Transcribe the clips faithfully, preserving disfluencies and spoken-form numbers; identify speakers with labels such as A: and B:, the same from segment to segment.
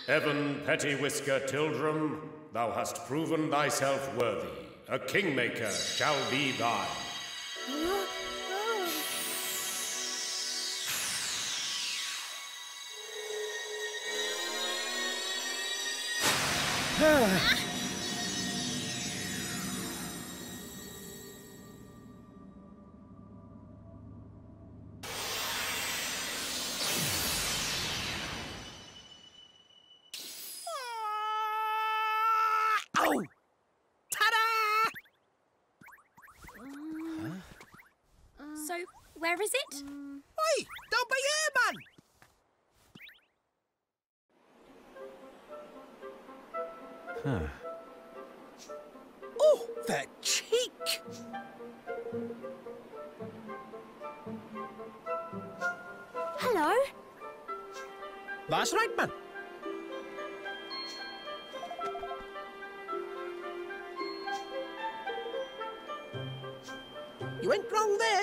A: Evan Pettywhisker Tildrum, thou hast proven thyself worthy. A kingmaker shall be thine.
B: Oh! Ta-da!
C: So, where is it?
B: Oi! Don't be here, man!
D: Huh.
B: Oh, the cheek!
C: Hello?
B: That's right, man. You went wrong there.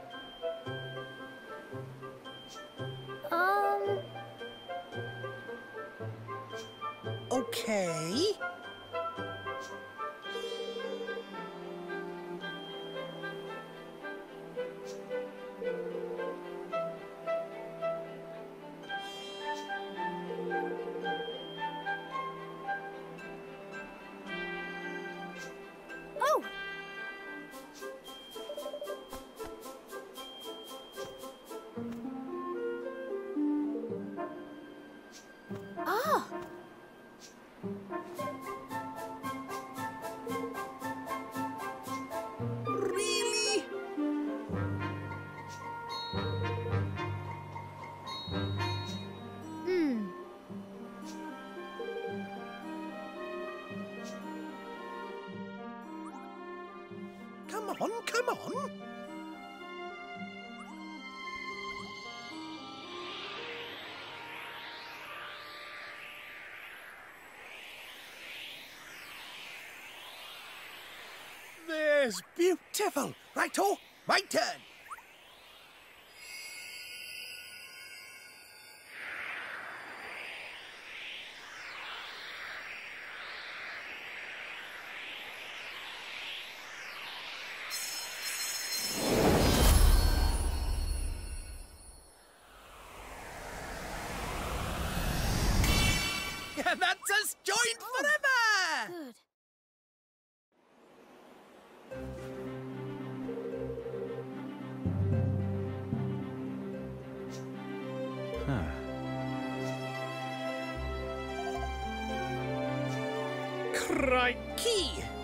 C: Um...
B: Okay.
C: Oh! Ah!
B: Really?
C: Hmm.
B: Come on, come on. There's beautiful. Righto, my turn. That's us joined forever!
C: Good.
D: Huh.
B: Crikey!